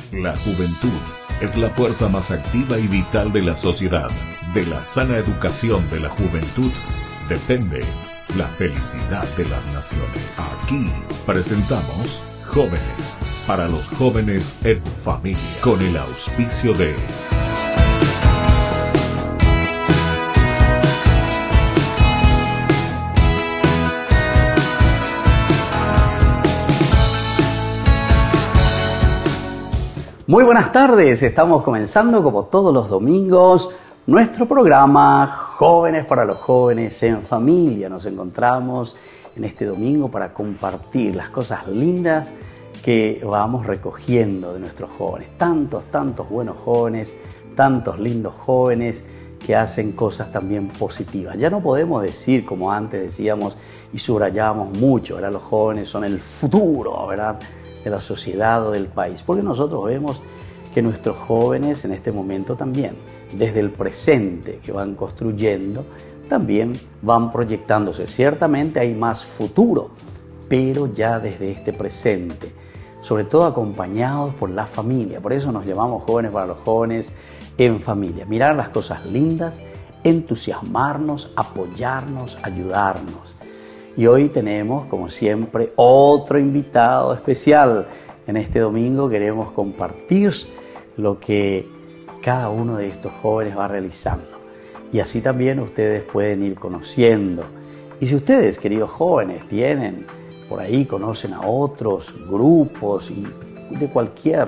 La juventud es la fuerza más activa y vital de la sociedad. De la sana educación de la juventud depende la felicidad de las naciones. Aquí presentamos Jóvenes, para los jóvenes en familia, con el auspicio de Muy buenas tardes, estamos comenzando como todos los domingos nuestro programa Jóvenes para los jóvenes en familia. Nos encontramos en este domingo para compartir las cosas lindas que vamos recogiendo de nuestros jóvenes. Tantos buenos jóvenes, tantos lindos jóvenes que hacen cosas también positivas. Ya no podemos decir como antes decíamos y subrayábamos mucho, ¿verdad? Los jóvenes son el futuro, ¿verdad?, de la sociedad o del país, porque nosotros vemos que nuestros jóvenes en este momento también, desde el presente que van construyendo, también van proyectándose. Ciertamente hay más futuro, pero ya desde este presente, sobre todo acompañados por la familia. Por eso nos llamamos Jóvenes para los jóvenes en familia. Mirar las cosas lindas, entusiasmarnos, apoyarnos, ayudarnos. Y hoy tenemos, como siempre, otro invitado especial. En este domingo queremos compartir lo que cada uno de estos jóvenes va realizando. Y así también ustedes pueden ir conociendo. Y si ustedes, queridos jóvenes, tienen por ahí, conocen a otros grupos y de cualquier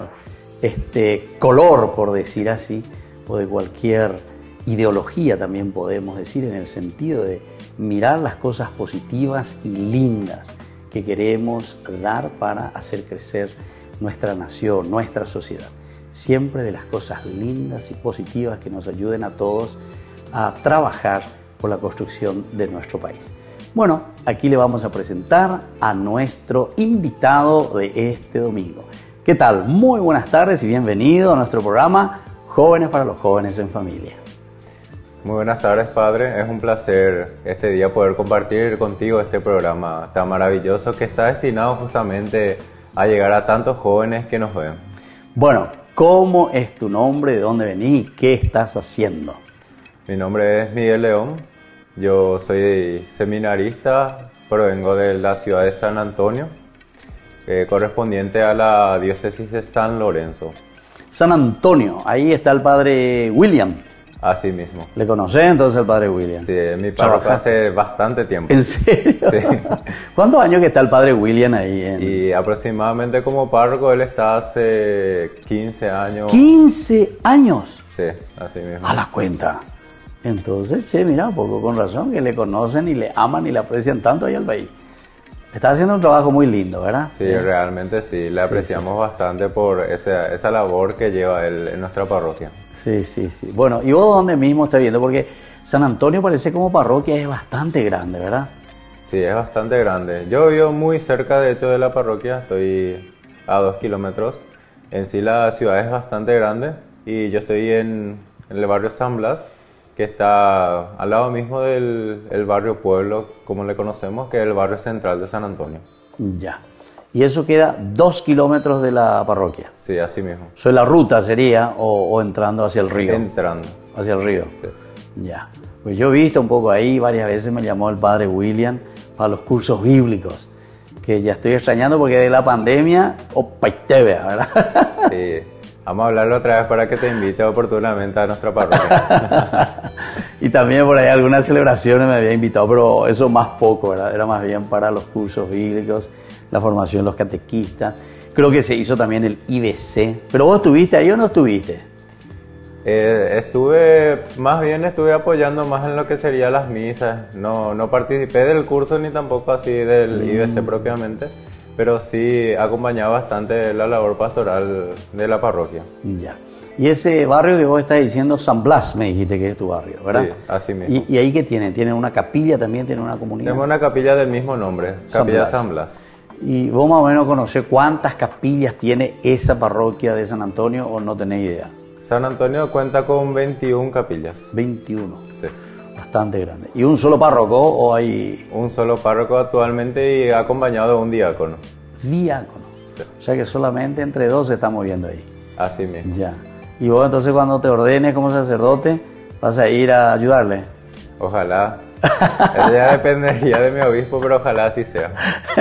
color, por decir así, o de cualquier ideología también podemos decir, en el sentido de mirar las cosas positivas y lindas que queremos dar para hacer crecer nuestra nación, nuestra sociedad. Siempre de las cosas lindas y positivas que nos ayuden a todos a trabajar por la construcción de nuestro país. Bueno, aquí le vamos a presentar a nuestro invitado de este domingo. ¿Qué tal? Muy buenas tardes y bienvenido a nuestro programa Jóvenes para los jóvenes en familia. Muy buenas tardes, padre. Es un placer este día poder compartir contigo este programa tan maravilloso que está destinado justamente a llegar a tantos jóvenes que nos ven. Bueno, ¿cómo es tu nombre? ¿De dónde venís? ¿Qué estás haciendo? Mi nombre es Miguel León. Yo soy seminarista, provengo de la ciudad de San Antonio, correspondiente a la diócesis de San Lorenzo. San Antonio, ahí está el padre William. Así mismo. ¿Le conocés entonces al padre William? Sí, en mi parroquia hace bastante tiempo. ¿En serio? Sí. ¿Cuántos años que está el padre William ahí? Y aproximadamente como párroco él está hace 15 años. ¿15 años? Sí, así mismo. A la cuenta. Entonces, che, mira, poco con razón que le conocen y le aman y le aprecian tanto ahí al país. Está haciendo un trabajo muy lindo, ¿verdad? Sí, realmente sí. Le apreciamos bastante por esa labor que lleva él en nuestra parroquia. Sí. Bueno, ¿y vos dónde mismo estás viendo? Porque San Antonio parece como parroquia es bastante grande, ¿verdad? Sí, es bastante grande. Yo vivo muy cerca, de hecho, de la parroquia. Estoy a 2 kilómetros. En sí la ciudad es bastante grande y yo estoy en el barrio San Blas, que está al lado mismo del barrio Pueblo, como le conocemos, que es el barrio central de San Antonio. Ya. ¿Y eso queda 2 kilómetros de la parroquia? Sí, así mismo. ¿Eso la ruta sería o entrando hacia el río? Entrando. Hacia el río. Sí. Ya. Pues yo he visto un poco ahí, varias veces me llamó el padre William para los cursos bíblicos, que ya estoy extrañando porque de la pandemia, opa, y te vea, ¿verdad? Sí. Vamos a hablarlo otra vez para que te invite oportunamente a nuestra parroquia. Y también por ahí algunas celebraciones me había invitado, pero eso más poco, ¿verdad? Era más bien para los cursos bíblicos, la formación de los catequistas. Creo que se hizo también el IBC. ¿Pero vos estuviste ahí o no estuviste? Estuve apoyando más en lo que serían las misas. No participé del curso ni tampoco así del IBC propiamente. Pero sí acompañaba bastante la labor pastoral de la parroquia. Ya. Y ese barrio que vos estás diciendo, San Blas, me dijiste que es tu barrio, ¿verdad? Sí, así mismo. ¿Y ahí qué tienen? ¿Tienen una capilla también? ¿Tienen una comunidad? Tenemos una capilla del mismo nombre, Capilla San Blas. ¿Y vos más o menos conocés cuántas capillas tiene esa parroquia de San Antonio o no tenés idea? San Antonio cuenta con 21 capillas. 21. Sí. Bastante grande. ¿Y un solo párroco o hay...? Un solo párroco actualmente y acompañado de un diácono. Diácono. Sí. O sea que solamente entre dos se está moviendo ahí. Así mismo. Ya. Y vos entonces cuando te ordenes como sacerdote, vas a ir a ayudarle. Ojalá. Eso ya dependería de mi obispo, pero ojalá así sea.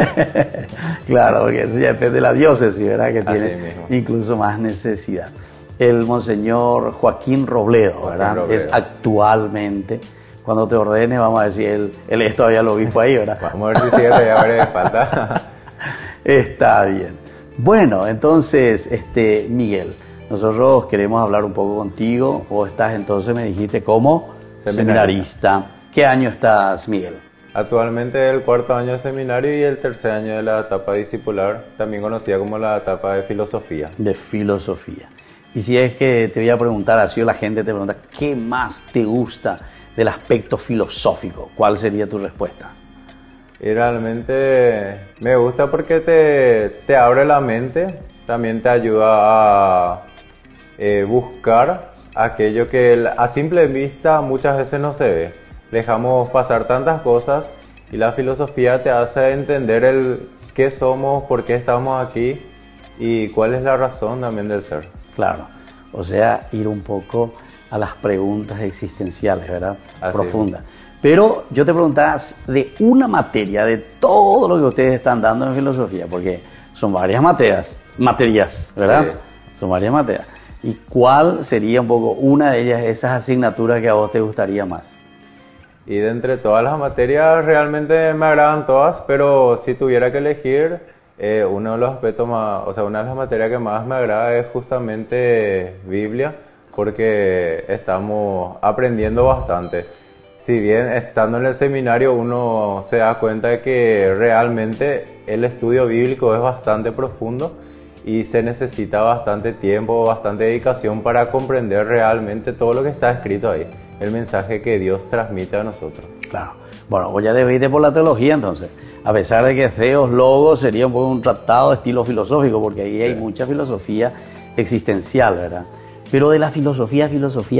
Claro, porque eso ya depende de la diócesis, ¿verdad? Que Así tiene mismo. incluso más necesidad. El monseñor Joaquín Robledo, ¿verdad? Robledo. Es actualmente, cuando te ordenes, vamos a decir, él es todavía el obispo ahí, ¿verdad? Vamos a ver si sigue todavía, a ver, falta. Está bien. Bueno, entonces, Miguel, nosotros queremos hablar un poco contigo. Vos estás entonces, me dijiste, como seminarista. ¿Qué año estás, Miguel? Actualmente el 4º año de seminario y el 3er año de la etapa discipular, también conocida como la etapa de filosofía. De filosofía. Y si es que te voy a preguntar, así o la gente te pregunta, ¿qué más te gusta del aspecto filosófico? ¿Cuál sería tu respuesta? Y realmente me gusta porque te abre la mente, también te ayuda a buscar aquello que a simple vista muchas veces no se ve. Dejamos pasar tantas cosas y la filosofía te hace entender el qué somos, por qué estamos aquí y cuál es la razón también del ser. Claro, o sea, ir un poco a las preguntas existenciales, ¿verdad? Así Profundas. Pero yo te preguntaba de una materia, de todo lo que ustedes están dando en filosofía, porque son varias materias, ¿verdad? Sí. Son varias materias. ¿Y cuál sería un poco una de ellas, esas asignaturas que a vos te gustaría más? Y de entre todas las materias realmente me agradan todas, pero si tuviera que elegir, uno de los aspectos más, o sea, una de las materias que más me agrada es justamente Biblia, porque estamos aprendiendo bastante. Si bien estando en el seminario uno se da cuenta de que realmente el estudio bíblico es bastante profundo y se necesita bastante tiempo, bastante dedicación para comprender realmente todo lo que está escrito ahí, el mensaje que Dios transmite a nosotros. Claro. Bueno, vos ya debéis de por la teología entonces. A pesar de que Theos Logos sería un poco un tratado de estilo filosófico, porque ahí hay mucha filosofía existencial, ¿verdad? Pero de la filosofía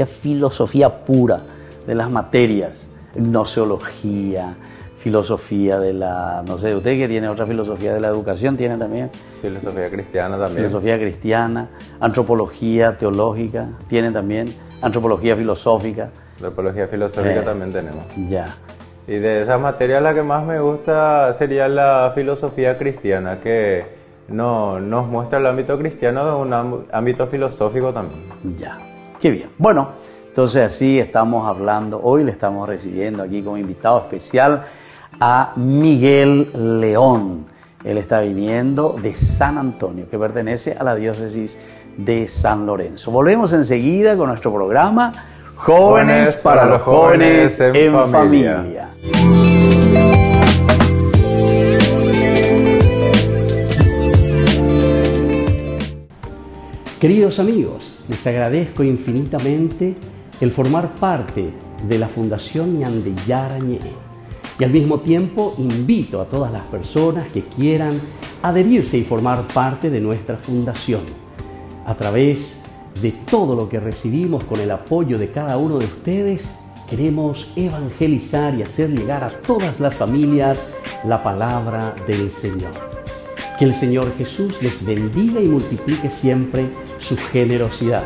pura, de las materias, gnoseología, filosofía de la, no sé, usted que tiene otra filosofía de la educación, tiene también Filosofía cristiana también. filosofía cristiana, antropología teológica, tiene también antropología filosófica. Antropología filosófica también tenemos. Ya. Y de esas materias la que más me gusta sería la filosofía cristiana, que nos muestra el ámbito cristiano de un ámbito filosófico también. Ya, qué bien. Bueno, entonces así estamos hablando, hoy le estamos recibiendo aquí como invitado especial a Miguel León. Él está viniendo de San Antonio, que pertenece a la diócesis de San Lorenzo. Volvemos enseguida con nuestro programa Jóvenes para los jóvenes en familia. Queridos amigos, les agradezco infinitamente el formar parte de la Fundación Ñandeyara Ñe'e. Y al mismo tiempo invito a todas las personas que quieran adherirse y formar parte de nuestra fundación. A través de todo lo que recibimos con el apoyo de cada uno de ustedes, queremos evangelizar y hacer llegar a todas las familias la palabra del Señor. Que el Señor Jesús les bendiga y multiplique siempre su generosidad.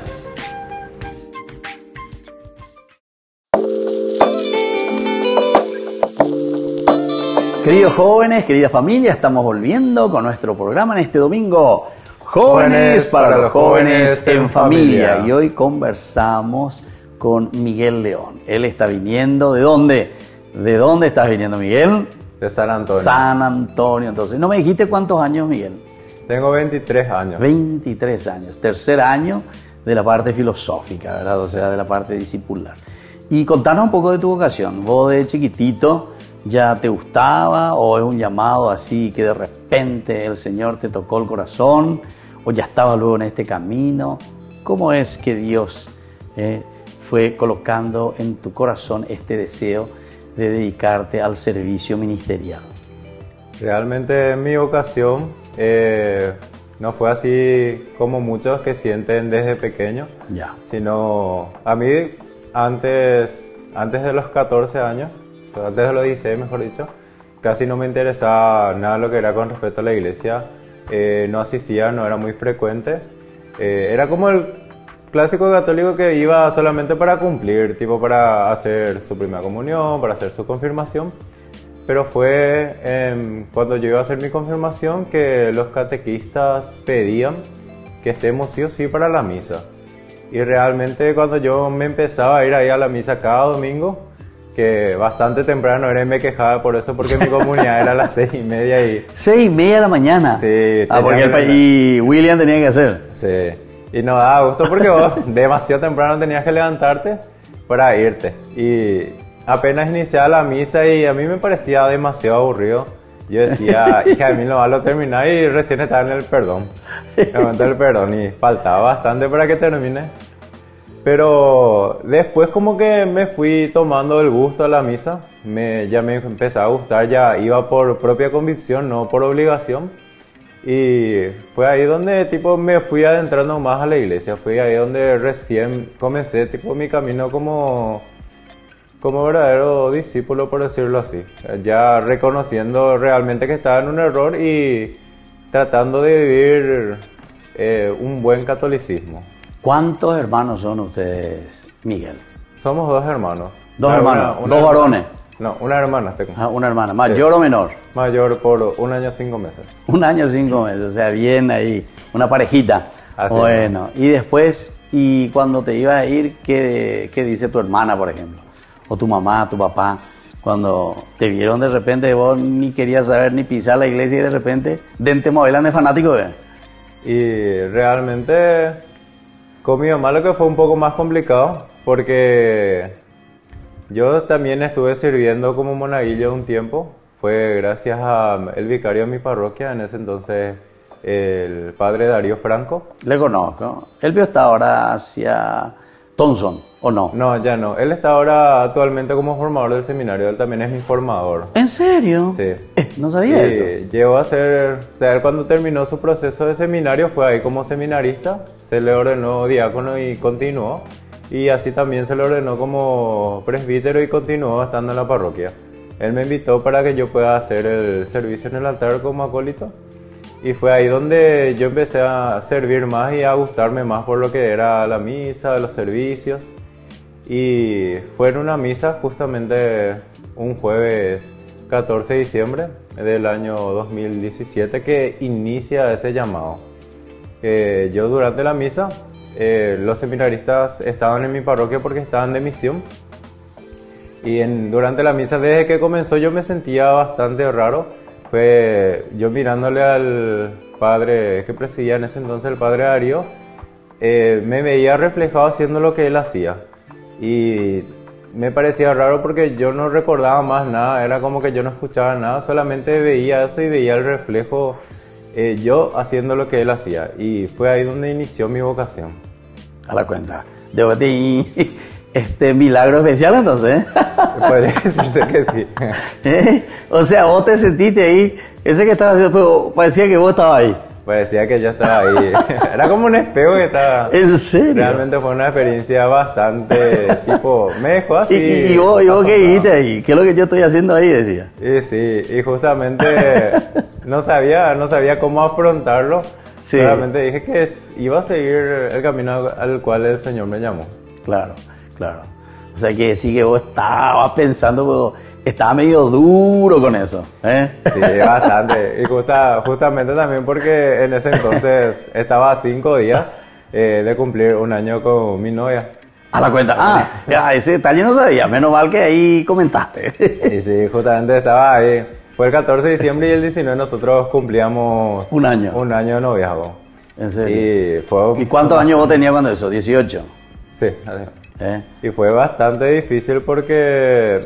Queridos jóvenes, querida familia, estamos volviendo con nuestro programa en este domingo. Jóvenes para los jóvenes en familia. Y hoy conversamos con Miguel León. Él está viniendo, ¿de dónde? ¿De dónde estás viniendo, Miguel? De San Antonio. San Antonio, entonces. ¿No me dijiste cuántos años, Miguel? Tengo 23 años. 23 años. Tercer año de la parte filosófica, ¿verdad? O sea, de la parte discipular. Y contanos un poco de tu vocación. Vos de chiquitito, ¿ya te gustaba o es un llamado así que de repente el Señor te tocó el corazón o ya estaba luego en este camino? ¿Cómo es que Dios fue colocando en tu corazón este deseo de dedicarte al servicio ministerial? Realmente mi vocación no fue así como muchos que sienten desde pequeño, Ya. sino a mí antes de los 14 años, antes de los 16 mejor dicho, casi no me interesaba nada lo que era con respecto a la iglesia, no asistía, no era muy frecuente Era como el clásico católico que iba solamente para cumplir, tipo para hacer su primera comunión, para hacer su confirmación. Pero fue cuando yo iba a hacer mi confirmación que los catequistas pedían que estemos sí o sí para la misa. Y realmente cuando yo me empezaba a ir ahí a la misa cada domingo, que bastante temprano era y me quejaba por eso, porque mi comunidad era a las 6:30 y... 6:30 de la mañana. Sí. Porque y William tenía que hacer. Sí. Y no daba gusto porque vos demasiado temprano tenías que levantarte para irte. Y apenas iniciaba la misa y a mí me parecía demasiado aburrido. Yo decía, hija de mí no va a terminar y recién estaba en el perdón. En el momento del perdón y faltaba bastante para que termine. Pero después como que me fui tomando el gusto a la misa. Ya me empezaba a gustar, ya iba por propia convicción, no por obligación. Y fue ahí donde tipo me fui adentrando más a la iglesia. Fue ahí donde recién comencé tipo mi camino como verdadero discípulo, por decirlo así. Ya reconociendo realmente que estaba en un error y tratando de vivir un buen catolicismo. ¿Cuántos hermanos son ustedes, Miguel? Somos 2 hermanos. ¿Dos hermanos? ¿Dos varones? No, una hermana tengo. Una hermana. ¿Mayor o menor? Mayor por 1 año 5 meses. 1 año 5 meses, o sea, bien ahí, una parejita. Así bueno, y después, y cuando te ibas a ir, ¿qué dice tu hermana, por ejemplo? O tu mamá, tu papá, cuando te vieron de repente, vos ni querías saber ni pisar la iglesia y de repente, dente modelan de fanático, ¿eh? Y realmente, con mi mamá lo que fue un poco más complicado, porque yo también estuve sirviendo como monaguillo un tiempo. Fue gracias al vicario de mi parroquia, en ese entonces el padre Darío Franco. Le conozco. Él vio hasta ahora hacia Thompson, ¿o no? No, ya no. Él está ahora actualmente como formador del seminario. Él también es mi formador. ¿En serio? Sí. No sabía eso. Llegó a ser... O sea, él cuando terminó su proceso de seminario fue ahí como seminarista. Se le ordenó diácono y continuó. Y así también se le ordenó como presbítero y continuó estando en la parroquia. Él me invitó para que yo pueda hacer el servicio en el altar como acólito. Y fue ahí donde yo empecé a servir más y a gustarme más por lo que era la misa, los servicios. Y fue en una misa justamente un jueves 14 de diciembre del año 2017 que inicia ese llamado. Yo durante la misa, los seminaristas estaban en mi parroquia porque estaban de misión. Y durante la misa, desde que comenzó, yo me sentía bastante raro. Fue yo mirándole al padre que presidía en ese entonces, el padre Darío, me veía reflejado haciendo lo que él hacía. Y me parecía raro porque yo no recordaba más nada, era como que yo no escuchaba nada, solamente veía eso y veía el reflejo yo haciendo lo que él hacía. Y fue ahí donde inició mi vocación. A la cuenta. Debo de milagro especial entonces. Podría decirse que sí. O sea, vos te sentiste ahí, ese que estaba haciendo, pero parecía que vos estabas ahí. Parecía que yo estaba ahí. Era como un espejo que estaba... ¿En serio? Realmente fue una experiencia bastante, tipo, me dejó así... ¿Y vos qué dijiste ahí? ¿Qué es lo que yo estoy haciendo ahí? Decía. Y sí, y justamente no sabía cómo afrontarlo. Sí. Solamente dije que iba a seguir el camino al cual el Señor me llamó. Claro. O sea, que sí que vos estabas pensando, pero estaba medio duro con eso, ¿eh? Sí, bastante. Y justamente también porque en ese entonces estaba a 5 días de cumplir 1 año con mi novia. A la cuenta. Ese detalle no sabía. Menos mal que ahí comentaste. Y sí, justamente estaba ahí. Fue el 14 de diciembre y el 19 nosotros cumplíamos... 1 año. 1 año de noviazgo. ¿En serio? ¿Y cuántos años vos tenías cuando eso? ¿18? Sí. Y fue bastante difícil porque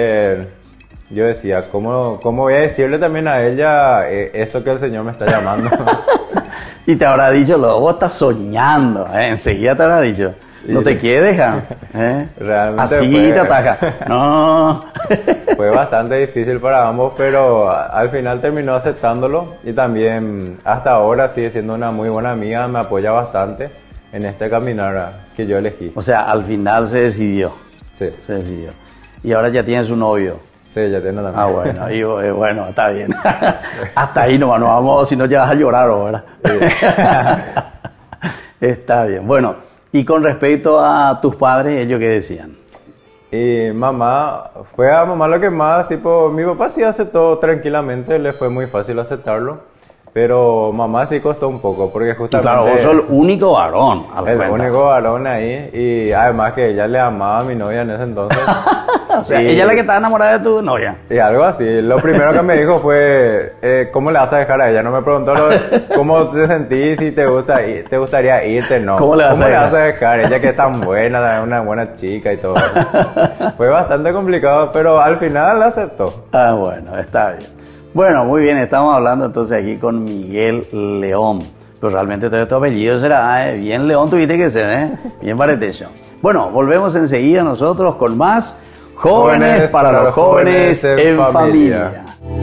yo decía, ¿cómo voy a decirle también a ella esto que el Señor me está llamando? Y te habrá dicho, vos estás soñando, enseguida te habrá dicho, no te quieres dejar. Realmente así te ataca. No. Fue bastante difícil para ambos, pero al final terminó aceptándolo y también hasta ahora sigue siendo una muy buena amiga, me apoya bastante en este caminar que yo elegí. O sea, al final se decidió. Sí. Se decidió. Y ahora ya tienes un novio. Sí, ya tiene también. Bueno, y bueno, está bien. Hasta ahí nomás, no vamos, si no ya vas a llorar ahora. Sí. Está bien. Bueno, y con respecto a tus padres, ¿ellos qué decían? Y mamá, fue a mamá lo que más, tipo, mi papá sí aceptó tranquilamente, le fue muy fácil aceptarlo. Pero mamá sí costó un poco, porque Y justamente... claro, vos sos el único varón. A la el cuenta. único varón ahí, y además que ella le amaba a mi novia en ese entonces. O sea, Y- ella es la que estaba enamorada de tu novia. Y algo así. Lo primero que me dijo fue, ¿cómo le vas a dejar a ella? No me preguntó cómo te sentís, si te gustaría irte, no. ¿Cómo le vas a dejar? Ella que es tan buena, es una buena chica y todo eso. Fue bastante complicado, pero al final aceptó. Ah, bueno, está bien. Bueno, muy bien, estamos hablando entonces aquí con Miguel León. Pero realmente todo tu apellido será, bien León tuviste que ser, bien Baretecho. Bueno, volvemos enseguida nosotros con más Jóvenes para los jóvenes en familia.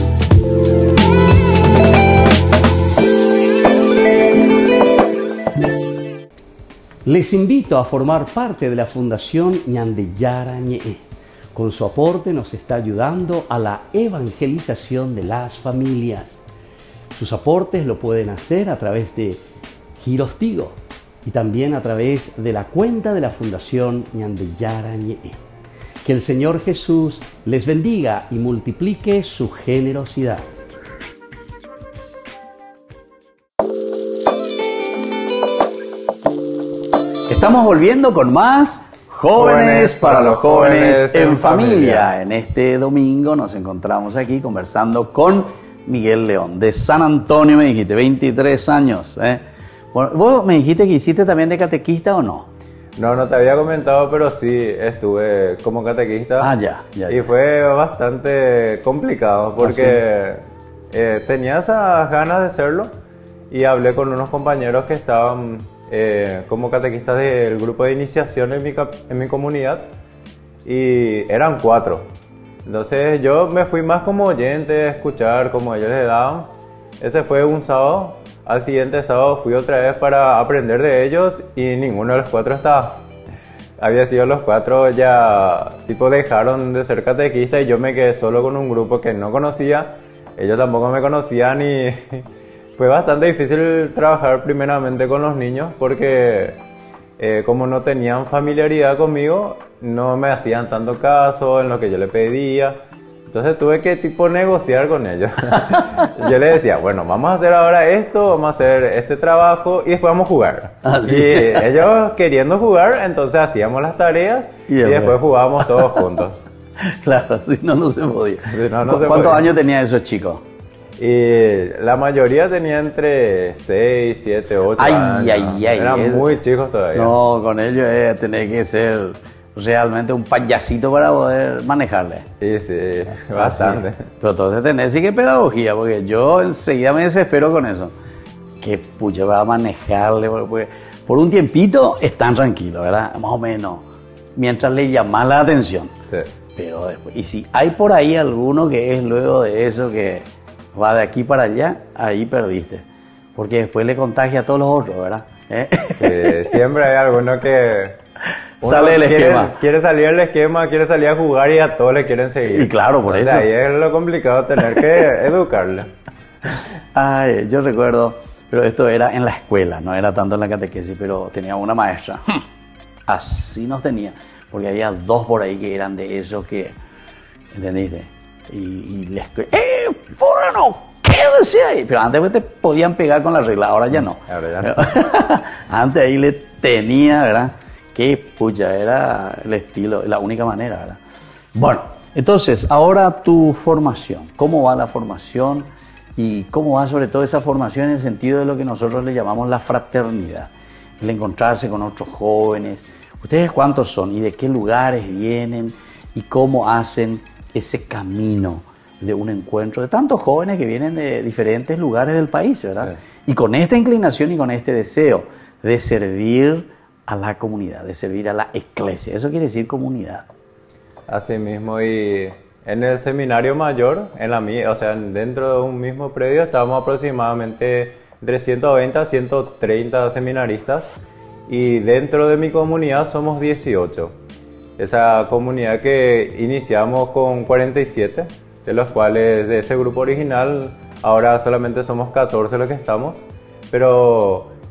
Les invito a formar parte de la Fundación Ñandeyara Ñe'e. Con su aporte nos está ayudando a la evangelización de las familias. Sus aportes lo pueden hacer a través de Giros Tigo y también a través de la cuenta de la Fundación Ñandeyara Ñe'e. Que el Señor Jesús les bendiga y multiplique su generosidad. Estamos volviendo con más Jóvenes para los jóvenes en familia. En este domingo nos encontramos aquí conversando con Miguel León, de San Antonio, me dijiste, 23 años. Bueno, ¿vos me dijiste que hiciste también de catequista o no? No te había comentado, pero sí estuve como catequista. Ah, ya. Y fue bastante complicado porque tenía esas ganas de hacerlo y hablé con unos compañeros que estaban como catequistas del grupo de iniciación en mi comunidad y eran 4. Entonces yo me fui más como oyente a escuchar como ellos les daban. Ese fue un sábado. Al siguiente sábado fui otra vez para aprender de ellos y ninguno de los 4 estaba. Había sido los 4 ya tipo dejaron de ser catequistas y yo me quedé solo con un grupo que no conocía. Ellos tampoco me conocían y fue bastante difícil trabajar primeramente con los niños porque como no tenían familiaridad conmigo, no me hacían tanto caso en lo que yo le pedía. Entonces tuve que tipo negociar con ellos. Yo les decía, bueno, vamos a hacer ahora esto, vamos a hacer este trabajo y después vamos a jugar. ¿Sí? Y ellos queriendo jugar, entonces hacíamos las tareas y después jugábamos todos juntos. Claro, si no, no se podía. Si no, no se ¿Cuántos podía. años tenían esos chicos? Y la mayoría tenía entre 6, 7, 8 años. Eran muy chicos todavía. No, con ellos tenés que ser realmente un payasito para poder manejarle. Sí, bastante. Sí. Pero entonces tenés sí que pedagogía, porque yo enseguida me desespero con eso. Que pucha, va a manejarle, porque por un tiempito están tranquilos, ¿verdad? Más o menos, mientras le llamas la atención. Sí. Pero después, y si hay por ahí alguno que es luego de eso que va de aquí para allá, ahí perdiste. Porque después le contagia a todos los otros, ¿verdad? Sí, siempre hay alguno que... Sale del esquema. Quiere salir del esquema, quiere salir a jugar y a todos le quieren seguir. Y claro, por eso. Ahí es lo complicado, tener que educarle. Ay, yo recuerdo, pero esto era en la escuela, no era tanto en la catequesis, pero tenía una maestra. Así nos tenía, porque había 2 por ahí que eran de esos que, ¿entendiste? Y les... ¡Fórano! ¿Qué decía ahí? Pero antes te podían pegar con la regla, ahora ya no. Ahora ya no. Antes ahí le tenía, ¿verdad? Que pucha, era el estilo, la única manera, ¿verdad? Bueno, entonces, ahora tu formación. ¿Cómo va la formación? Y cómo va sobre todo esa formación en el sentido de lo que nosotros le llamamos la fraternidad. El encontrarse con otros jóvenes. ¿Ustedes cuántos son? ¿Y de qué lugares vienen? ¿Y cómo hacen ese camino de un encuentro de tantos jóvenes que vienen de diferentes lugares del país, ¿verdad? Sí. Y con esta inclinación y con este deseo de servir a la comunidad, de servir a la iglesia. Eso quiere decir comunidad. Así mismo, y en el seminario mayor, o sea, dentro de un mismo predio, estábamos aproximadamente entre 120 a 130 seminaristas y dentro de mi comunidad somos 18. Esa comunidad que iniciamos con 47, de los cuales de ese grupo original ahora solamente somos 14 los que estamos, pero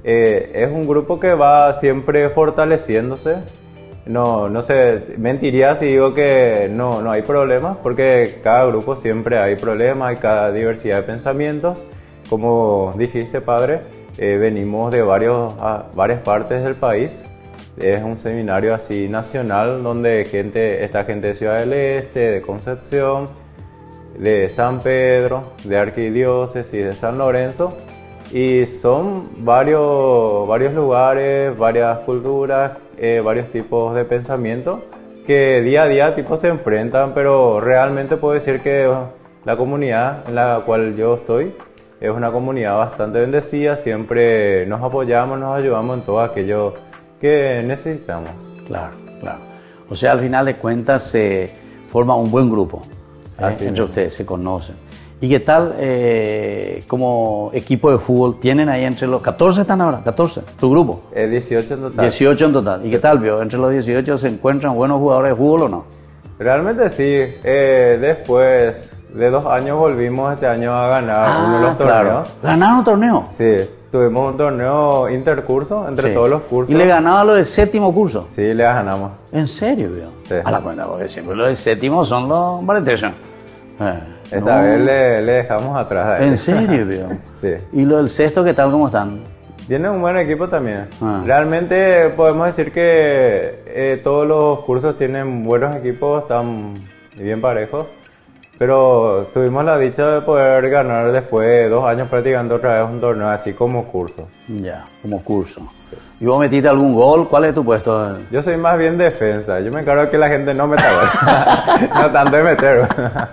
Es un grupo que va siempre fortaleciéndose. No sé, mentiría si digo que no hay problemas, porque cada grupo siempre hay problemas, hay cada diversidad de pensamientos. Como dijiste, padre, venimos de varias partes del país. Es un seminario así nacional donde está gente de Ciudad del Este, de Concepción, de San Pedro, de Arquidiócesis, de San Lorenzo, y son varios lugares, varias culturas, varios tipos de pensamiento que día a día se enfrentan, pero realmente puedo decir que la comunidad en la cual yo estoy es una comunidad bastante bendecida. Siempre nos apoyamos, nos ayudamos en todo aquello que necesitamos. Claro, claro. O sea, al final de cuentas se forma un buen grupo entre ustedes, se conocen. ¿Y qué tal como equipo de fútbol? ¿Tienen ahí entre los 14 están ahora? ¿14? ¿Tu grupo? 18 en total. 18 en total. ¿Y qué tal, vio? ¿Entre los 18 se encuentran buenos jugadores de fútbol o no? Realmente sí. Después de 2 años volvimos este año a ganar uno de los torneos. Claro. ¿Ganaron un torneo? Sí. Tuvimos un torneo intercurso entre todos los cursos. ¿Y le ganaba a los del séptimo curso? Sí, le ganamos. ¿En serio, vio? Sí. A la cuenta, porque siempre los del séptimo son los bareteros. Esta vez le dejamos atrás a él. ¿En serio, vio? Sí. ¿Y los del sexto qué tal, cómo están? Tienen un buen equipo también. Realmente podemos decir que todos los cursos tienen buenos equipos, están bien parejos. Pero tuvimos la dicha de poder ganar después de 2 años practicando otra vez un torneo así como curso. Ya, como curso. ¿Y vos metiste algún gol? ¿Cuál es tu puesto? Yo soy más bien defensa. Yo me encargo de que la gente no meta gol. No tanto de meter.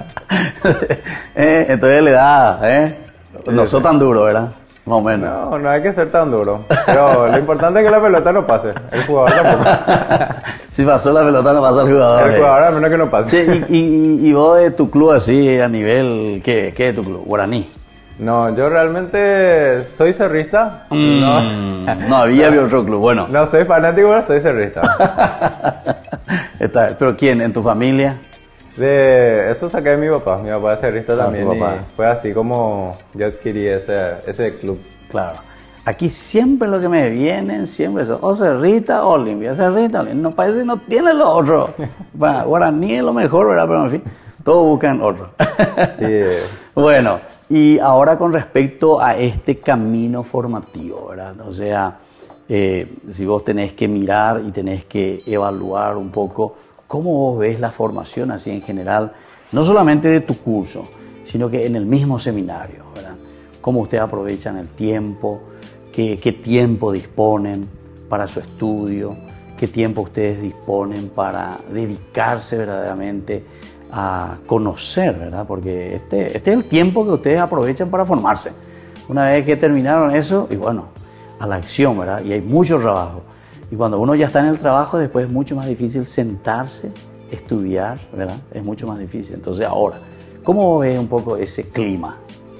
Entonces le da, no sos tan duro, ¿verdad? Más o menos. No hay que ser tan duro. Pero lo importante es que la pelota no pase. El jugador tampoco. Si pasó la pelota, no pasa el jugador. El jugador al menos que no pase. Sí, y vos de tu club así a nivel, ¿qué es tu club? Guaraní. No, yo realmente soy cerrista. No había otro club, bueno. No soy fanático, pero soy cerrista. ¿Pero quién? ¿En tu familia? De eso saqué de mi papá. Mi papá es cerrista también. Tu papá. Y fue así como yo adquirí ese club. Claro. Aquí siempre lo que me vienen, siempre son o cerrita o limpia, cerrita o limpia. No parece que no tiene lo otro. Bueno, Guaraní es lo mejor, ¿verdad? Pero en fin, todos buscan otro. Bueno, y ahora con respecto a este camino formativo, ¿verdad? O sea, si vos tenés que mirar y tenés que evaluar un poco cómo vos ves la formación así en general, no solamente de tu curso, sino que en el mismo seminario, ¿verdad? Cómo ustedes aprovechan el tiempo, qué tiempo disponen para su estudio, qué tiempo ustedes disponen para dedicarse verdaderamente a conocer, ¿verdad? Porque este es el tiempo que ustedes aprovechan para formarse. Una vez que terminaron eso, y bueno, a la acción, ¿verdad? Y hay mucho trabajo. Y cuando uno ya está en el trabajo, después es mucho más difícil sentarse, estudiar, ¿verdad? Es mucho más difícil. Entonces ahora, ¿cómo ves un poco ese clima?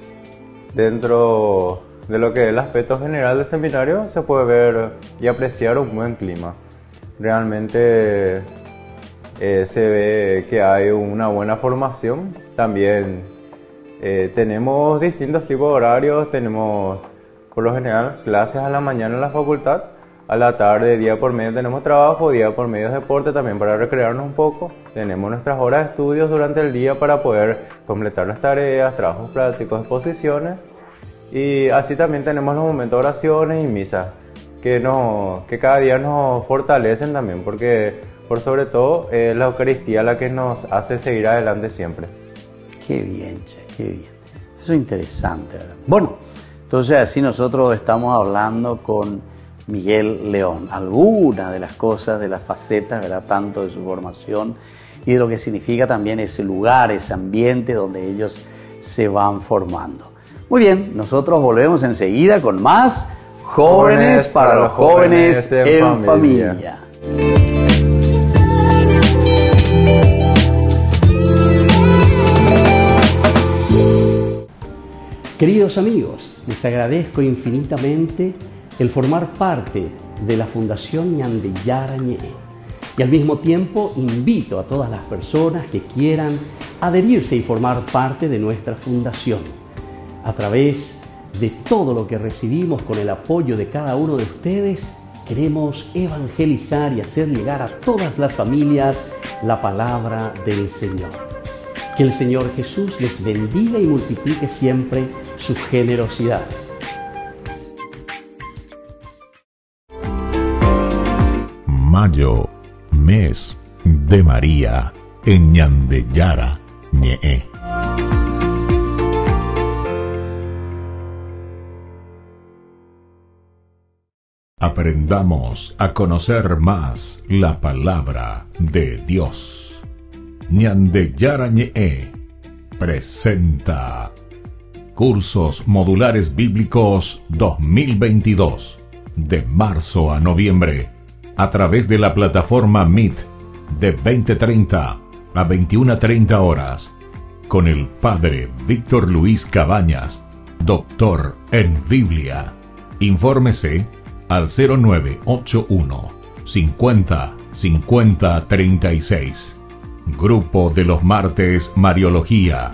Dentro de lo que es el aspecto general del seminario, se puede ver y apreciar un buen clima. Realmente se ve que hay una buena formación. También tenemos distintos tipos de horarios. Tenemos, por lo general, clases a la mañana en la facultad. A la tarde, día por medio, tenemos trabajo, día por medio deporte también para recrearnos un poco. Tenemos nuestras horas de estudios durante el día para poder completar las tareas, trabajos prácticos, exposiciones. Y así también tenemos los momentos de oraciones y misas que cada día nos fortalecen también, porque por sobre todo es la Eucaristía la que nos hace seguir adelante siempre. Qué bien, che, qué bien. Eso es interesante, ¿verdad? Bueno, entonces así nosotros estamos hablando con Miguel León, algunas de las cosas, de las facetas, ¿verdad? Tanto de su formación y de lo que significa también ese lugar, ese ambiente donde ellos se van formando. Muy bien, nosotros volvemos enseguida con más Jóvenes para los Jóvenes en Familia. Queridos amigos, les agradezco infinitamente el formar parte de la Fundación Ñandeyara Ñe'e. Y al mismo tiempo invito a todas las personas que quieran adherirse y formar parte de nuestra fundación a través de todo lo que recibimos con el apoyo de cada uno de ustedes, queremos evangelizar y hacer llegar a todas las familias la palabra del Señor. Que el Señor Jesús les bendiga y multiplique siempre su generosidad. Mayo, mes de María, en Ñandeyara, ñe'e. Aprendamos a conocer más la palabra de Dios. Ñandeyara ñe'e presenta Cursos Modulares Bíblicos 2022, de marzo a noviembre, a través de la plataforma Meet, de 20:30 a 21:30 horas, con el Padre Víctor Luis Cabañas, doctor en Biblia. Infórmese al 0981 50 50 36. Grupo de los martes Mariología.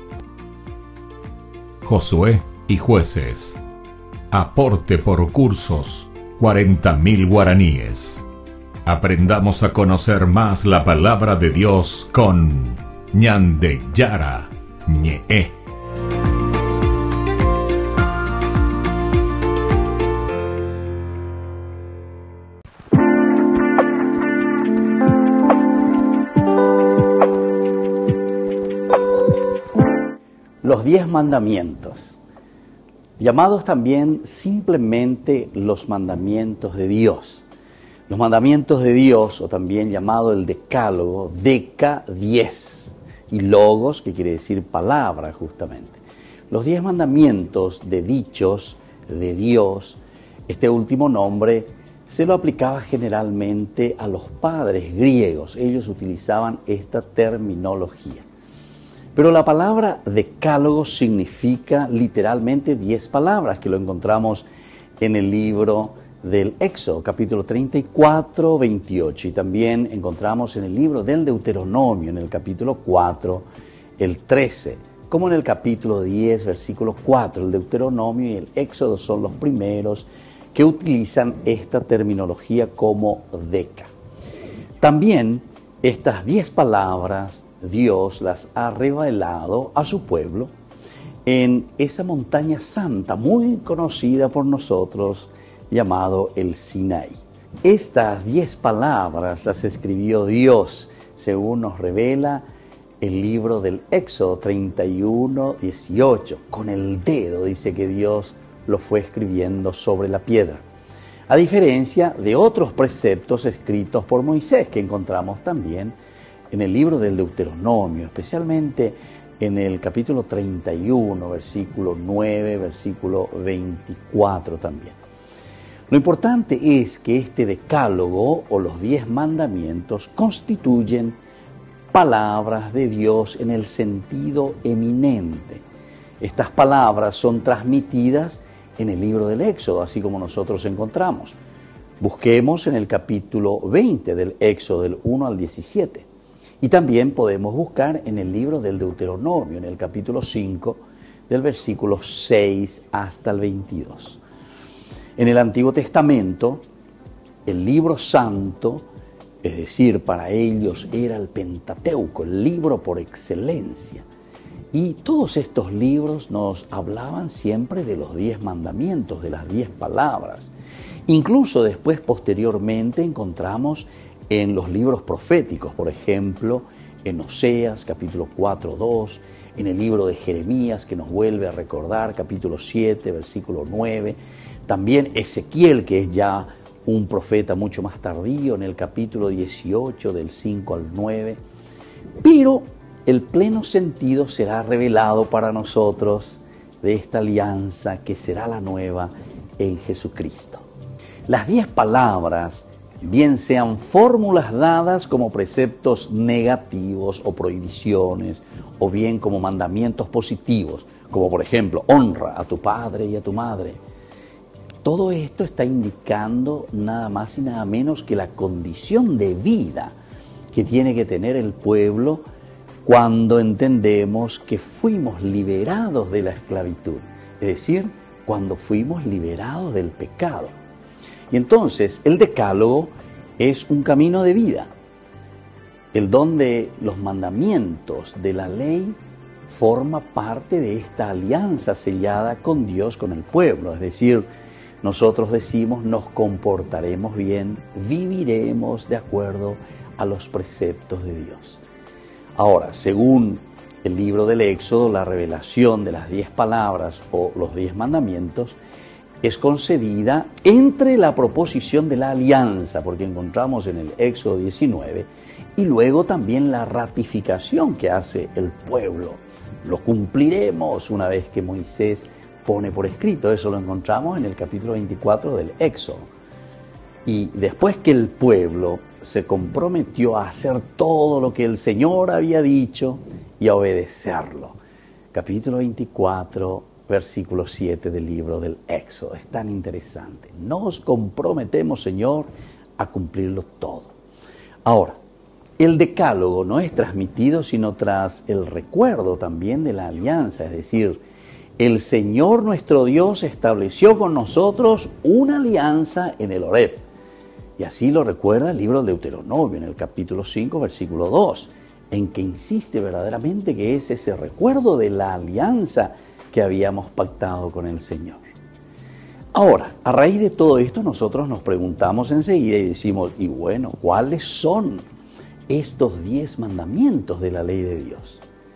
Josué y Jueces. Aporte por cursos, 40.000 guaraníes. Aprendamos a conocer más la palabra de Dios con Ñandeyara ñe'e. Los 10 mandamientos, llamados también simplemente los mandamientos de Dios. Los mandamientos de Dios, o también llamado el decálogo, deca 10, y logos, que quiere decir palabra justamente. Los 10 mandamientos de dichos de Dios, este último nombre se lo aplicaba generalmente a los padres griegos. Ellos utilizaban esta terminología. Pero la palabra decálogo significa literalmente 10 palabras, que lo encontramos en el libro del Éxodo, capítulo 34, 28. Y también encontramos en el libro del Deuteronomio, en el capítulo 4, el 13. Como en el capítulo 10, versículo 4. El Deuteronomio y el Éxodo son los primeros que utilizan esta terminología como deca. También estas 10 palabras Dios las ha revelado a su pueblo en esa montaña santa muy conocida por nosotros, llamado el Sinaí. Estas 10 palabras las escribió Dios, según nos revela el libro del Éxodo 31, 18. Con el dedo dice que Dios lo fue escribiendo sobre la piedra. A diferencia de otros preceptos escritos por Moisés, que encontramos también en el libro del Deuteronomio, especialmente en el capítulo 31, versículo 9, versículo 24 también. Lo importante es que este decálogo o los 10 mandamientos constituyen palabras de Dios en el sentido eminente. Estas palabras son transmitidas en el libro del Éxodo, así como nosotros encontramos. Busquemos en el capítulo 20 del Éxodo, del 1 al 17. Y también podemos buscar en el libro del Deuteronomio, en el capítulo 5, del versículo 6 hasta el 22. En el Antiguo Testamento, el libro santo, es decir, para ellos era el Pentateuco, el libro por excelencia. Y todos estos libros nos hablaban siempre de los 10 mandamientos, de las 10 palabras. Incluso después, posteriormente, encontramos en los libros proféticos, por ejemplo, en Oseas, capítulo 4, 2, en el libro de Jeremías, que nos vuelve a recordar, capítulo 7, versículo 9, también Ezequiel, que es ya un profeta mucho más tardío, en el capítulo 18, del 5 al 9, pero el pleno sentido será revelado para nosotros de esta alianza que será la nueva en Jesucristo. Las 10 palabras, bien sean fórmulas dadas como preceptos negativos o prohibiciones, o bien como mandamientos positivos, como por ejemplo, honra a tu padre y a tu madre. Todo esto está indicando nada más y nada menos que la condición de vida que tiene que tener el pueblo cuando entendemos que fuimos liberados de la esclavitud, es decir, cuando fuimos liberados del pecado. Y entonces el decálogo es un camino de vida, el donde los mandamientos de la ley forma parte de esta alianza sellada con Dios, con el pueblo. Es decir, nosotros decimos, nos comportaremos bien, viviremos de acuerdo a los preceptos de Dios. Ahora, según el libro del Éxodo, la revelación de las 10 palabras o los 10 mandamientos es concedida entre la proposición de la alianza, porque encontramos en el Éxodo 19, y luego también la ratificación que hace el pueblo. Lo cumpliremos una vez que Moisés pone por escrito. Eso lo encontramos en el capítulo 24 del Éxodo. Y después que el pueblo se comprometió a hacer todo lo que el Señor había dicho y a obedecerlo. Capítulo 24, versículo 7 del libro del Éxodo. Es tan interesante. Nos comprometemos, Señor, a cumplirlo todo. Ahora, el decálogo no es transmitido sino tras el recuerdo también de la alianza, es decir, el Señor nuestro Dios estableció con nosotros una alianza en el Horeb. Y así lo recuerda el libro de Deuteronomio en el capítulo 5, versículo 2, en que insiste verdaderamente que es ese recuerdo de la alianza que habíamos pactado con el Señor. Ahora, a raíz de todo esto nosotros nos preguntamos enseguida y decimos, y bueno, ¿cuáles son estos 10 mandamientos de la ley de Dios?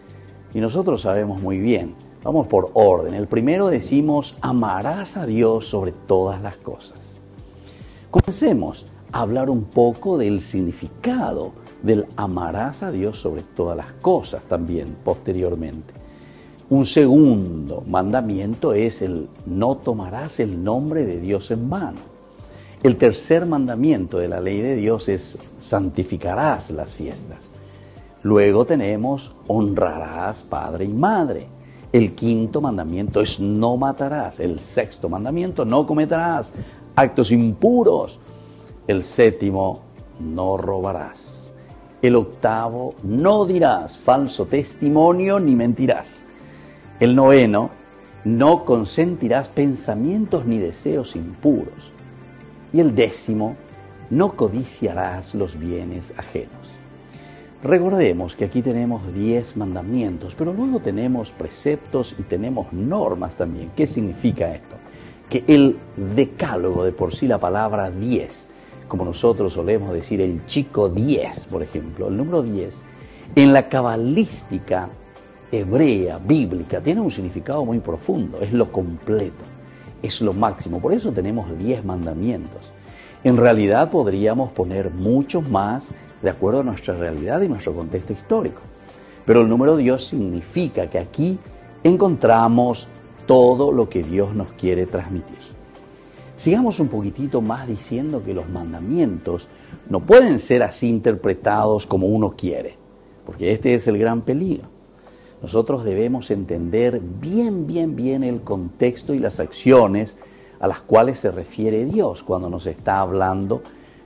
Y nosotros sabemos muy bien, vamos por orden. El primero decimos, amarás a Dios sobre todas las cosas. Comencemos a hablar un poco del significado del amarás a Dios sobre todas las cosas también posteriormente. Un segundo mandamiento es el no tomarás el nombre de Dios en vano. El tercer mandamiento de la ley de Dios es santificarás las fiestas. Luego tenemos honrarás padre y madre. El quinto mandamiento es no matarás. El sexto mandamiento, no cometerás actos impuros. El séptimo, no robarás. El octavo, no dirás falso testimonio ni mentirás. El noveno, no consentirás pensamientos ni deseos impuros. Y el décimo, no codiciarás los bienes ajenos. Recordemos que aquí tenemos 10 mandamientos, pero luego tenemos preceptos y tenemos normas también. ¿Qué significa esto? Que el decálogo, de por sí la palabra 10, como nosotros solemos decir el chico 10, por ejemplo, el número 10, en la cabalística hebrea, bíblica, tiene un significado muy profundo, es lo completo, es lo máximo. Por eso tenemos 10 mandamientos. En realidad podríamos poner muchos más de acuerdo a nuestra realidad y nuestro contexto histórico. Pero el número Dios significa que aquí encontramos todo lo que Dios nos quiere transmitir. Sigamos un poquitito más diciendo que los mandamientos no pueden ser así interpretados como uno quiere, porque este es el gran peligro. Nosotros debemos entender bien el contexto y las acciones a las cuales se refiere Dios cuando nos está hablando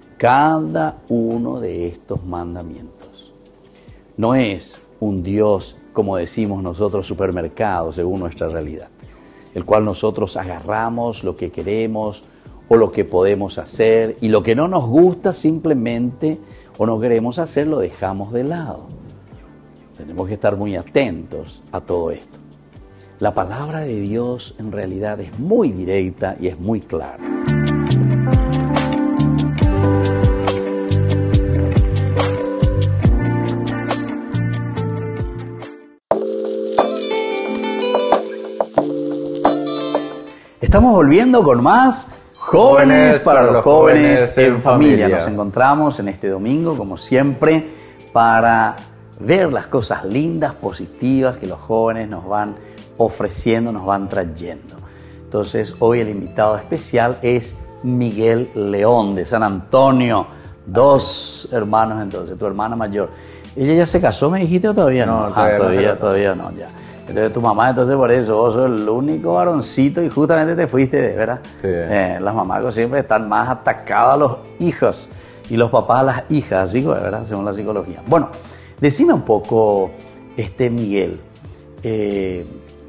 cada uno de estos mandamientos. No es un Dios, como decimos nosotros, supermercado, según nuestra realidad, el cual nosotros agarramos lo que queremos o lo que podemos hacer, y lo que no nos gusta simplemente o no queremos hacer lo dejamos de lado. Tenemos que estar muy atentos a todo esto. La palabra de Dios en realidad es muy directa y es muy clara. Estamos volviendo con más Jóvenes para los Jóvenes en Familia. Nos encontramos en este domingo, como siempre, para ver las cosas lindas, positivas que los jóvenes nos van ofreciendo, nos van trayendo. Entonces, hoy el invitado especial es Miguel León, de San Antonio. 2 hermanos entonces, tu hermana mayor. ¿Ella ya se casó, me dijiste, o todavía no? Todavía no, ya. Entonces tu mamá, entonces por eso, vos sos el único varoncito y justamente te fuiste, ¿verdad? Sí. Las mamás siempre están más atacadas a los hijos y los papás a las hijas, así, ¿verdad? Según la psicología. Bueno, decime un poco, Miguel,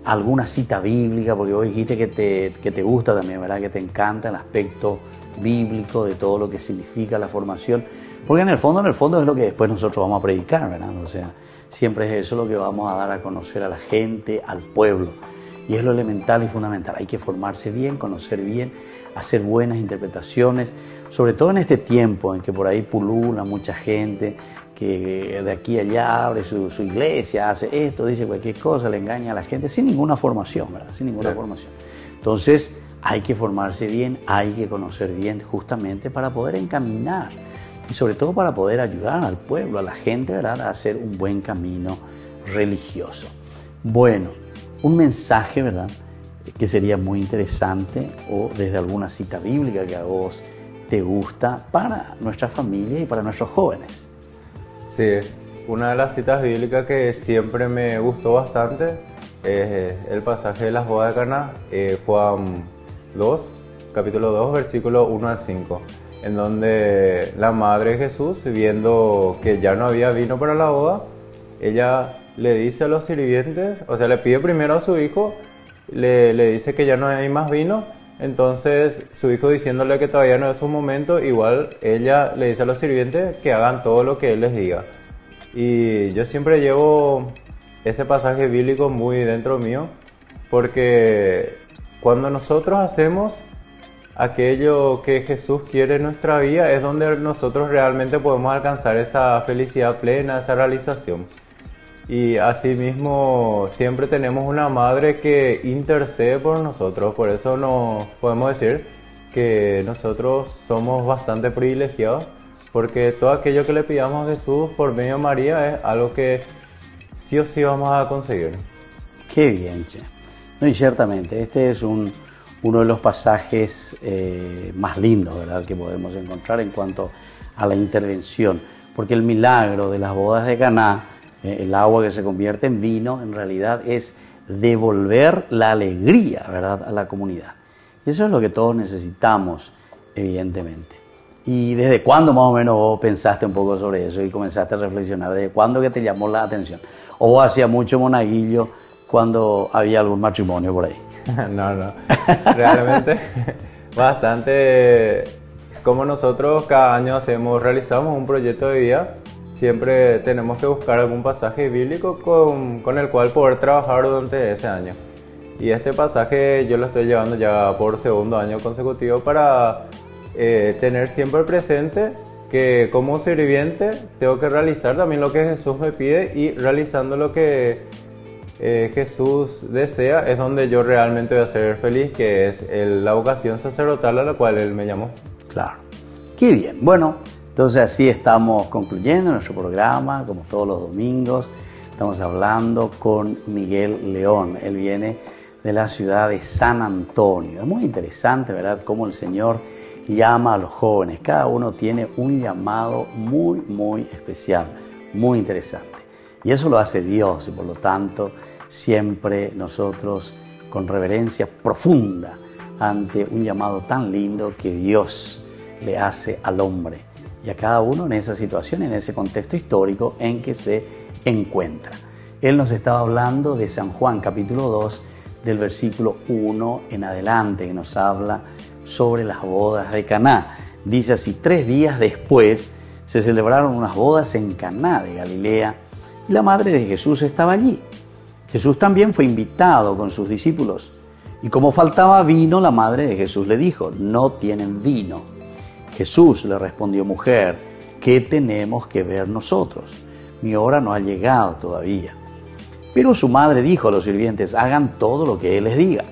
alguna cita bíblica, porque vos dijiste que te gusta también, ¿verdad? Que te encanta el aspecto bíblico de todo lo que significa la formación, porque en el fondo es lo que después nosotros vamos a predicar, ¿verdad? O sea, siempre es eso lo que vamos a dar a conocer a la gente, al pueblo, y es lo elemental y fundamental. Hay que formarse bien, conocer bien, hacer buenas interpretaciones, sobre todo en este tiempo en que por ahí pulula mucha gente que de aquí a allá abre su iglesia, hace esto, dice cualquier cosa, le engaña a la gente sin ninguna formación, ¿verdad? Sin ninguna formación. Entonces hay que formarse bien, hay que conocer bien justamente para poder encaminar y sobre todo para poder ayudar al pueblo, a la gente, ¿verdad? A hacer un buen camino religioso. Bueno, un mensaje, ¿verdad?, que sería muy interesante, o desde alguna cita bíblica que a vos te gusta para nuestra familia y para nuestros jóvenes. Sí, una de las citas bíblicas que siempre me gustó bastante es el pasaje de las bodas de Caná, Juan 2, capítulo 2, versículo 1 al 5, en donde la madre de Jesús, viendo que ya no había vino para la boda, ella le dice a los sirvientes, o sea, le pide primero a su hijo, le dice que ya no hay más vino. Entonces su hijo, diciéndole que todavía no es su momento, igual ella le dice a los sirvientes que hagan todo lo que él les diga. Y yo siempre llevo ese pasaje bíblico muy dentro mío, porque cuando nosotros hacemos aquello que Jesús quiere en nuestra vida, es donde nosotros realmente podemos alcanzar esa felicidad plena, esa realización. Y asimismo siempre tenemos una madre que intercede por nosotros, por eso nos podemos decir que nosotros somos bastante privilegiados, porque todo aquello que le pidamos a Jesús por medio de María es algo que sí o sí vamos a conseguir. Qué bien, che. No, y ciertamente, este es uno de los pasajes más lindos, ¿verdad?, que podemos encontrar en cuanto a la intervención, porque el milagro de las bodas de Caná, el agua que se convierte en vino, en realidad es devolver la alegría, ¿verdad?, a la comunidad. Y eso es lo que todos necesitamos, evidentemente. ¿Y desde cuándo más o menos vos pensaste un poco sobre eso y comenzaste a reflexionar? ¿Desde cuándo que te llamó la atención? ¿O vos hacías mucho monaguillo cuando había algún matrimonio por ahí? No, realmente bastante. Como nosotros cada año realizamos un proyecto de vida, siempre tenemos que buscar algún pasaje bíblico con el cual poder trabajar durante ese año. Y este pasaje yo lo estoy llevando ya por segundo año consecutivo para tener siempre presente que como sirviente tengo que realizar también lo que Jesús me pide, y realizando lo que Jesús desea es donde yo realmente voy a ser feliz, que es la vocación sacerdotal a la cual Él me llamó. Claro, qué bien. Bueno, entonces así estamos concluyendo nuestro programa, como todos los domingos. Estamos hablando con Miguel León. Él viene de la ciudad de San Antonio. Es muy interesante, ¿verdad?, cómo el Señor llama a los jóvenes. Cada uno tiene un llamado muy, muy especial, muy interesante. Y eso lo hace Dios, y por lo tanto siempre nosotros con reverencia profunda ante un llamado tan lindo que Dios le hace al hombre y a cada uno en esa situación, en ese contexto histórico en que se encuentra. Él nos estaba hablando de San Juan, capítulo 2, del versículo 1 en adelante, que nos habla sobre las bodas de Caná. Dice así: 3 días después se celebraron unas bodas en Caná de Galilea, y la madre de Jesús estaba allí. Jesús también fue invitado con sus discípulos, y como faltaba vino, la madre de Jesús le dijo: no tienen vino. Jesús le respondió: mujer, ¿qué tenemos que ver nosotros? Mi hora no ha llegado todavía. Pero su madre dijo a los sirvientes: hagan todo lo que Él les diga.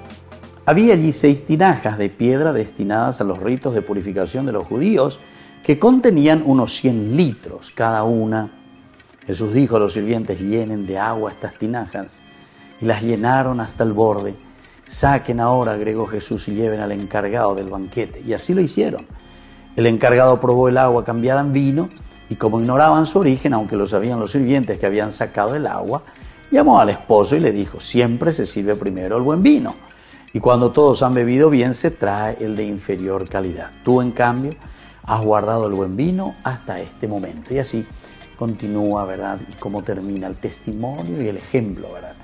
Había allí 6 tinajas de piedra destinadas a los ritos de purificación de los judíos, que contenían unos 100 litros cada una. Jesús dijo a los sirvientes: llenen de agua estas tinajas, y las llenaron hasta el borde. Saquen ahora, agregó Jesús, y lleven al encargado del banquete. Y así lo hicieron. El encargado probó el agua cambiada en vino, y como ignoraban su origen, aunque lo sabían los sirvientes que habían sacado el agua, llamó al esposo y le dijo: siempre se sirve primero el buen vino, y cuando todos han bebido bien se trae el de inferior calidad. Tú, en cambio, has guardado el buen vino hasta este momento. Y así continúa, ¿verdad?, y cómo termina el testimonio y el ejemplo, ¿verdad?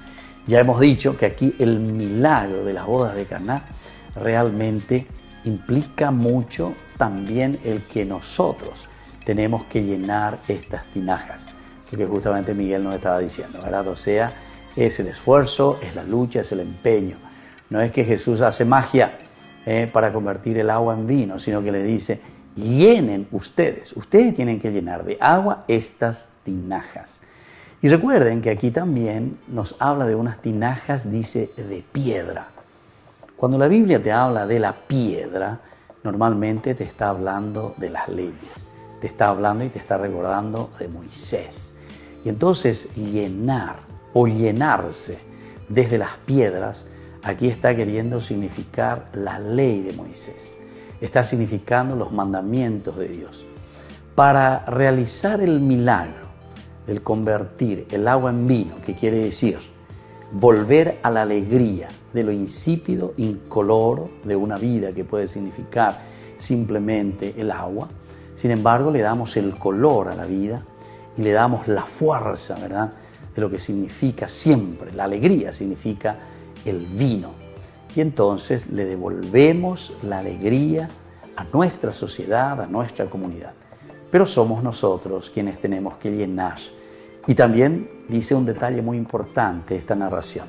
Ya hemos dicho que aquí el milagro de las bodas de Caná realmente implica mucho también el que nosotros tenemos que llenar estas tinajas, porque justamente Miguel nos estaba diciendo, ¿verdad? O sea, es el esfuerzo, es la lucha, es el empeño. No es que Jesús hace magia para convertir el agua en vino, sino que le dice, llenen ustedes tienen que llenar de agua estas tinajas. Y recuerden que aquí también nos habla de unas tinajas, dice, de piedra. Cuando la Biblia te habla de la piedra, normalmente te está hablando de las leyes, te está hablando y te está recordando de Moisés. Y entonces llenar o llenarse desde las piedras, aquí está queriendo significar la ley de Moisés, está significando los mandamientos de Dios. Para realizar el milagro del convertir el agua en vino, que quiere decir volver a la alegría de lo insípido, incoloro de una vida que puede significar simplemente el agua. Sin embargo, le damos el color a la vida y le damos la fuerza, ¿verdad?, de lo que significa siempre, la alegría significa el vino. Y entonces le devolvemos la alegría a nuestra sociedad, a nuestra comunidad. Pero somos nosotros quienes tenemos que llenar. Y también dice un detalle muy importante esta narración.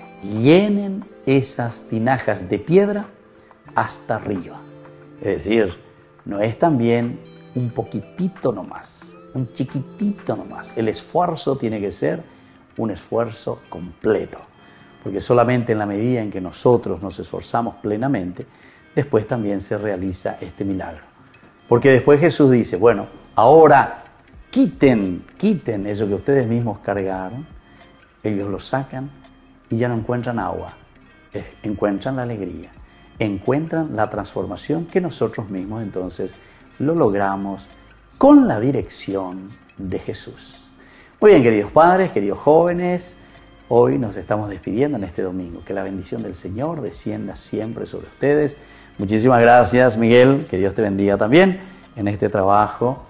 Llenen esas tinajas de piedra hasta arriba. Es decir, no es también un poquitito nomás, un chiquitito nomás. El esfuerzo tiene que ser un esfuerzo completo. Porque solamente en la medida en que nosotros nos esforzamos plenamente, después también se realiza este milagro. Porque después Jesús dice, bueno, ahora quiten eso que ustedes mismos cargaron, ellos lo sacan y ya no encuentran agua, encuentran la alegría, encuentran la transformación que nosotros mismos entonces lo logramos con la dirección de Jesús. Muy bien, queridos padres, queridos jóvenes, hoy nos estamos despidiendo en este domingo. Que la bendición del Señor descienda siempre sobre ustedes. Muchísimas gracias, Miguel, que Dios te bendiga también en este trabajo,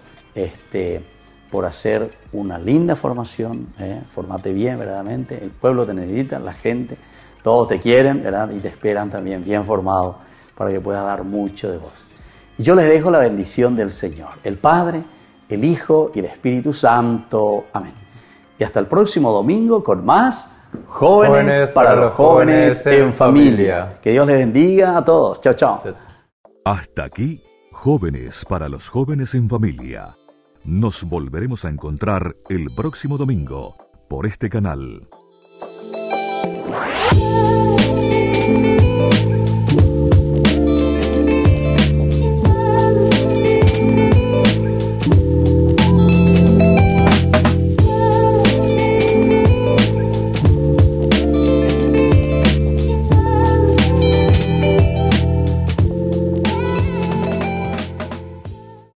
por hacer una linda formación, formate bien, verdaderamente, el pueblo te necesita, la gente, todos te quieren, ¿verdad? Y te esperan también bien formado para que puedas dar mucho de vos. Y yo les dejo la bendición del Señor, el Padre, el Hijo y el Espíritu Santo. Amén. Y hasta el próximo domingo con más Jóvenes para los jóvenes en familia. Que Dios les bendiga a todos. Chao, chao. Hasta aquí, Jóvenes para los jóvenes en familia. Nos volveremos a encontrar el próximo domingo por este canal.